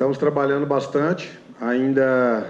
Estamos trabalhando bastante, ainda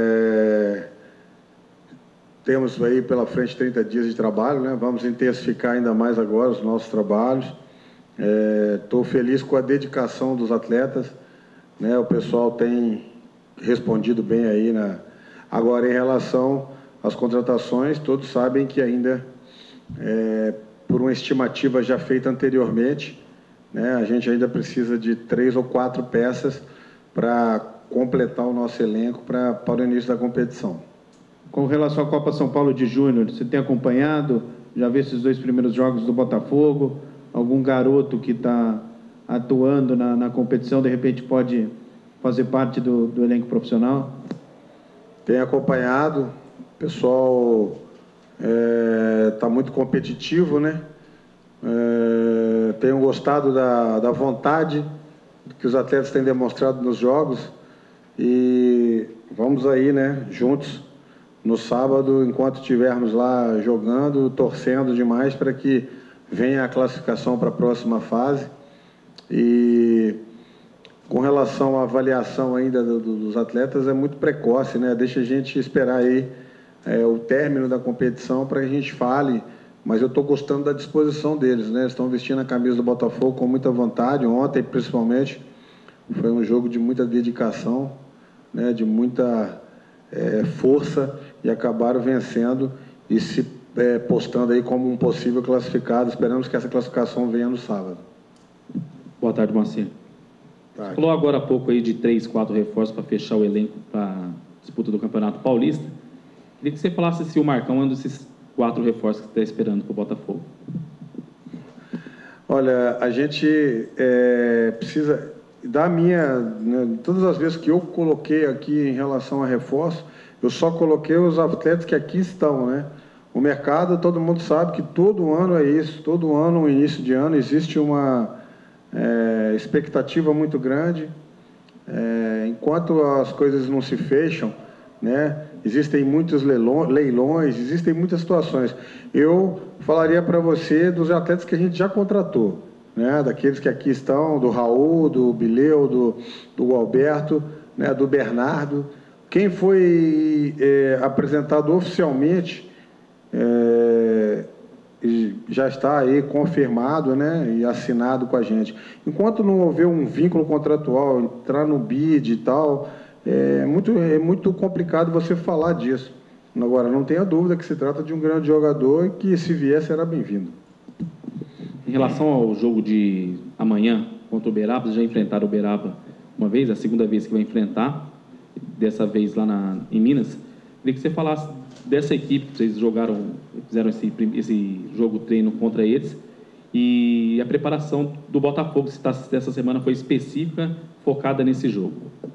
temos aí pela frente 30 dias de trabalho, né? Vamos intensificar ainda mais agora os nossos trabalhos. Estou feliz com a dedicação dos atletas, né? O pessoal tem respondido bem aí. Agora, em relação às contratações, todos sabem que ainda, por uma estimativa já feita anteriormente, né, a gente ainda precisa de 3 ou 4 peças para completar o nosso elenco para o início da competição. Com relação à Copa São Paulo de Júnior, você tem acompanhado? Já viu esses 2 primeiros jogos do Botafogo? Algum garoto que está atuando na competição, de repente pode fazer parte do elenco profissional? Tem acompanhado. O pessoal está muito competitivo, né? Tenho gostado da vontade que os atletas têm demonstrado nos jogos e vamos aí, né, juntos no sábado, enquanto estivermos lá jogando, torcendo demais para que venha a classificação para a próxima fase. E com relação à avaliação ainda dos atletas, é muito precoce, né? Deixa a gente esperar aí o término da competição para que a gente fale, mas eu estou gostando da disposição deles, né? Estão vestindo a camisa do Botafogo com muita vontade. Ontem, principalmente, foi um jogo de muita dedicação, né? De muita força, e acabaram vencendo e se postando aí como um possível classificado. Esperamos que essa classificação venha no sábado. Boa tarde, Marcelo. Você falou agora há pouco aí de 3, 4 reforços para fechar o elenco para a disputa do Campeonato Paulista. Queria que você falasse se o Marcão é um desses 4 reforços que está esperando para o Botafogo. Olha, a gente precisa da né, todas as vezes que eu coloquei aqui em relação a reforço, eu só coloquei os atletas que aqui estão, né? O mercado, todo mundo sabe que todo ano é isso, todo ano, no início de ano, existe uma expectativa muito grande. Enquanto as coisas não se fecham, né? Existem muitos leilões, existem muitas situações. Eu falaria para você dos atletas que a gente já contratou, né? Daqueles que aqui estão, do Raul, do Bileu, do Alberto, né? Do Bernardo. Quem foi apresentado oficialmente já está aí confirmado, né? E assinado com a gente. Enquanto não houver um vínculo contratual, entrar no BID e tal, é muito complicado você falar disso. Agora, não tenha dúvida que se trata de um grande jogador e que, se vier, será bem-vindo. Em relação ao jogo de amanhã contra o Uberaba, vocês já enfrentaram o Uberaba uma vez, a segunda vez que vai enfrentar, dessa vez lá em Minas. Queria que você falasse dessa equipe que vocês fizeram esse jogo treino contra eles, e a preparação do Botafogo, se essa semana foi específica, focada nesse jogo.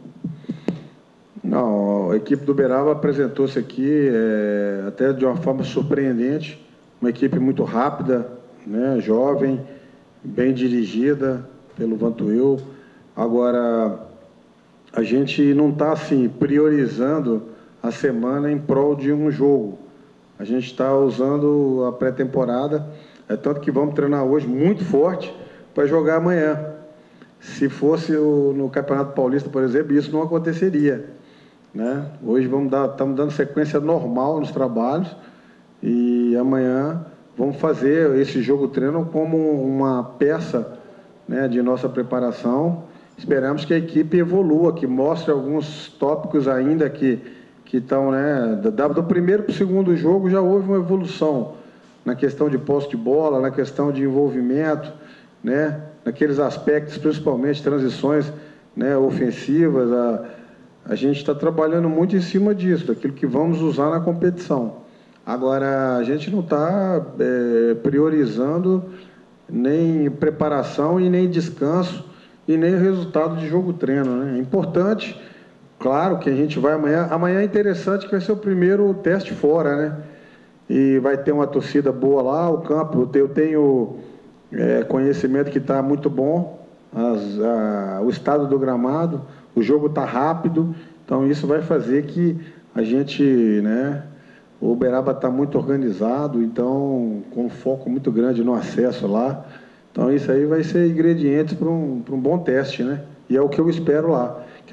Não, a equipe do Uberaba apresentou-se aqui até de uma forma surpreendente, uma equipe muito rápida, né, jovem, bem dirigida pelo Vantuil. Agora, a gente não está assim priorizando a semana em prol de um jogo. A gente está usando a pré-temporada, tanto que vamos treinar hoje muito forte para jogar amanhã. Se fosse no Campeonato Paulista, por exemplo, isso não aconteceria, né? Hoje estamos dando sequência normal nos trabalhos e amanhã vamos fazer esse jogo-treino como uma peça, né, de nossa preparação. Esperamos que a equipe evolua, que mostre alguns tópicos ainda que estão, né, do primeiro para o segundo jogo já houve uma evolução na questão de posse de bola, na questão de envolvimento, né, naqueles aspectos, principalmente transições, né, ofensivas. A gente está trabalhando muito em cima disso, daquilo que vamos usar na competição. Agora, a gente não está priorizando nem preparação e nem descanso e nem resultado de jogo-treino, né? É importante, claro, que a gente vai amanhã. Amanhã é interessante que vai ser o primeiro teste fora, né? E vai ter uma torcida boa lá, o campo, eu tenho conhecimento que está muito bom, o estado do gramado, o jogo está rápido, então isso vai fazer que a gente, né? O Uberaba está muito organizado, então com um foco muito grande no acesso lá. Então isso aí vai ser ingredientes para um bom teste, né? E é o que eu espero lá, que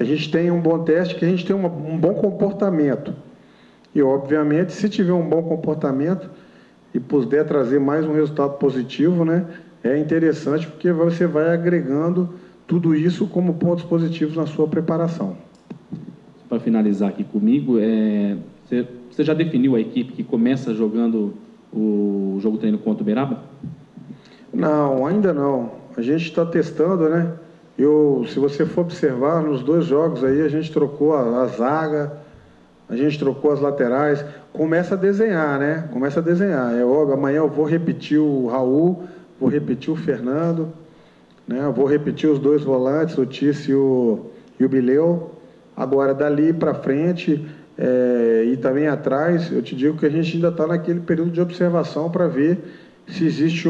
que a gente tenha um bom teste, que a gente tenha um bom comportamento. E, obviamente, se tiver um bom comportamento e puder trazer mais um resultado positivo, né, é interessante, porque você vai agregando tudo isso como pontos positivos na sua preparação. Para finalizar aqui comigo, você já definiu a equipe que começa jogando o jogo treino contra o Uberaba? Não, ainda não. A gente está testando, né? Se você for observar, nos 2 jogos aí, a gente trocou a zaga, a gente trocou as laterais, começa a desenhar, né? Começa a desenhar. É óbvio, amanhã eu vou repetir o Raul, vou repetir o Fernando, né? Eu vou repetir os 2 volantes, o Tício e o Bileu. Agora, dali para frente e também atrás, eu te digo que a gente ainda está naquele período de observação para ver se existe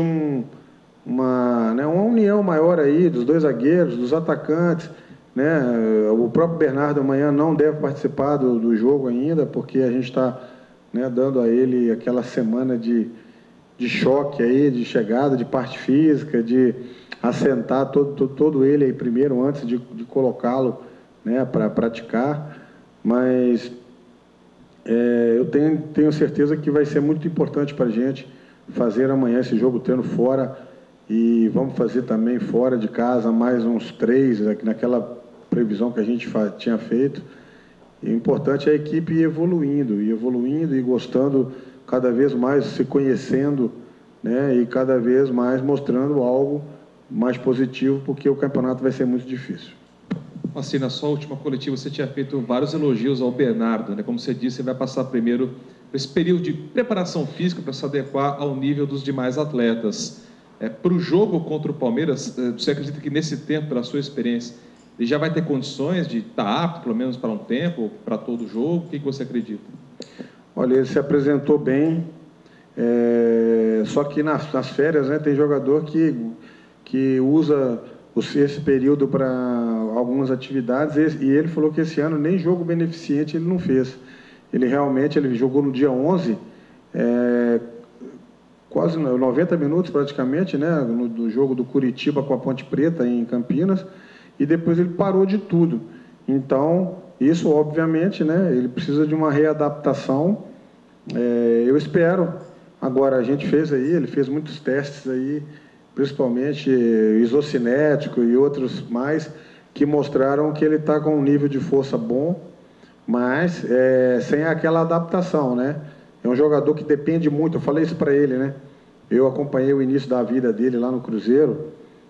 uma união maior aí dos 2 zagueiros, dos atacantes, né? O próprio Bernardo amanhã não deve participar do jogo ainda, porque a gente está, né, dando a ele aquela semana de choque aí, de chegada, de parte física, de assentar todo ele aí primeiro, antes de colocá-lo, né, para praticar. Mas eu tenho certeza que vai ser muito importante para a gente fazer amanhã esse jogo treino fora, e vamos fazer também fora de casa mais uns 3, naquela previsão que a gente tinha feito. E o importante é a equipe ir evoluindo e gostando cada vez mais, se conhecendo, né, e cada vez mais mostrando algo mais positivo, porque o campeonato vai ser muito difícil. Assim, na sua última coletiva, você tinha feito vários elogios ao Bernardo, né? Como você disse, você vai passar primeiro por esse período de preparação física para se adequar ao nível dos demais atletas. Para o jogo contra o Palmeiras, você acredita que nesse tempo, pela sua experiência, ele já vai ter condições de estar apto, pelo menos para um tempo, para todo o jogo? O que você acredita? Olha, ele se apresentou bem, só que nas férias, né, tem jogador que usa esse período para algumas atividades, e ele falou que esse ano nem jogo beneficente ele não fez. Ele jogou no dia 11, quase 90 minutos praticamente, né, no jogo do Curitiba com a Ponte Preta em Campinas, e depois ele parou de tudo. Então, isso obviamente, né, ele precisa de uma readaptação. Eu espero. Agora, ele fez muitos testes aí, principalmente isocinético e outros mais, que mostraram que ele está com um nível de força bom, mas sem aquela adaptação, né? É um jogador que depende muito, eu falei isso para ele, né? Eu acompanhei o início da vida dele lá no Cruzeiro,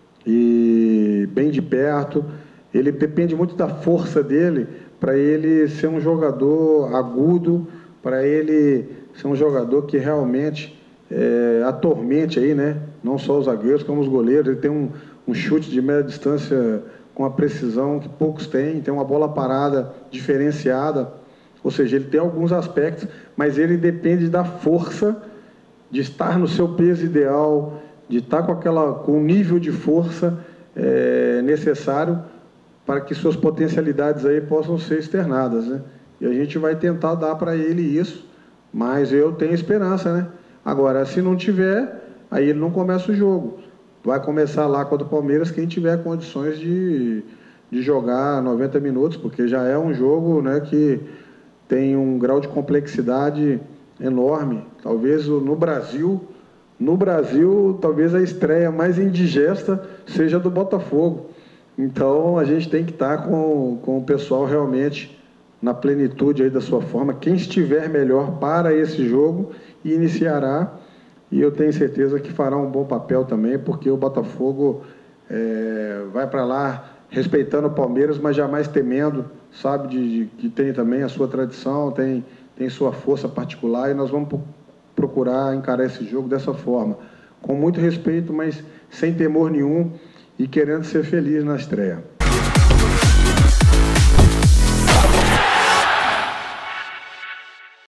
e bem de perto. Ele depende muito da força dele para ele ser um jogador agudo, para ele ser um jogador que realmente atormente aí, né? Não só os zagueiros, como os goleiros. Ele tem um chute de média distância com a precisão que poucos têm, tem uma bola parada diferenciada, ou seja, ele tem alguns aspectos, mas ele depende da força, de estar no seu peso ideal, de estar com o nível de força necessário para que suas potencialidades aí possam ser externadas, né? E a gente vai tentar dar para ele isso, mas eu tenho esperança, né? Agora, se não tiver, aí ele não começa o jogo. Vai começar lá contra o Palmeiras quem tiver condições de jogar 90 minutos, porque já é um jogo, né, que tem um grau de complexidade enorme. Talvez no Brasil, talvez a estreia mais indigesta seja do Botafogo. Então, a gente tem que estar com o pessoal realmente na plenitude aí da sua forma. Quem estiver melhor para esse jogo iniciará, e eu tenho certeza que fará um bom papel também, porque o Botafogo vai para lá respeitando o Palmeiras, mas jamais temendo, sabe que tem também a sua tradição, tem sua força particular, e nós vamos procurar encarar esse jogo dessa forma, com muito respeito, mas sem temor nenhum, e querendo ser feliz na estreia.